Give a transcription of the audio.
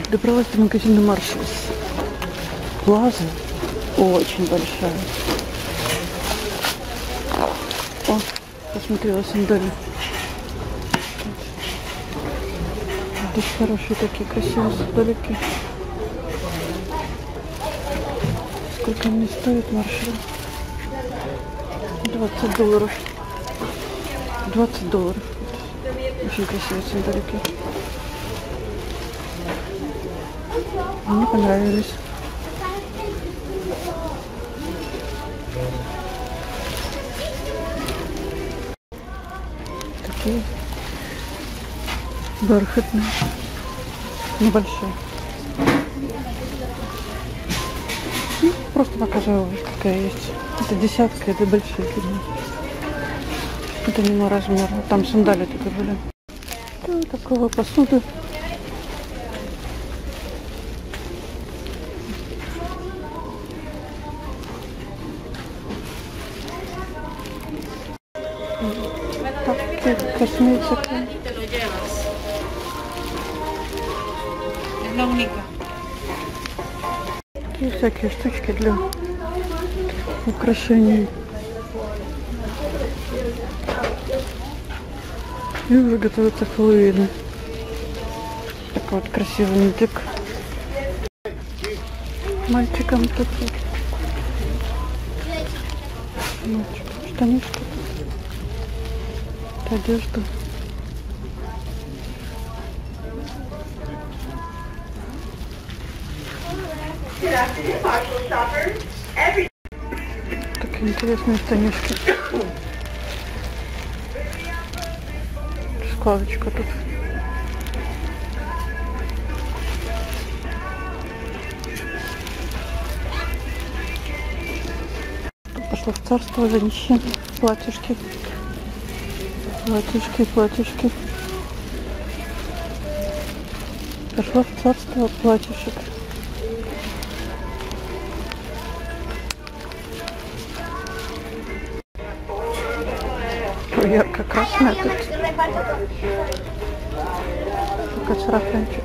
Добралась до магазина Marshalls. Плаза очень большая. О, посмотрела сандали. Здесь хорошие такие красивые сандалики. Сколько они стоят, Marshall? $20. $20. Очень красивые сандалики. Мне понравились. Такие бархатные, небольшие. Просто показываю, какая есть. Это десятка, это большие фирмы. Это не на размер. Там сандали только были. Такого посуды. Так, косметика. Такие всякие штучки для украшений. И уже готовится Хэллоуин. Такой вот красивый нитик. Мальчикам тут штанишки. Одежда. Такие интересные штанишки. Складочка тут. Пошла в царство женщин. Платьишки. Платьишки. Пошла в царство платьишек. Ярко-красная тут. Такой сарафанчик.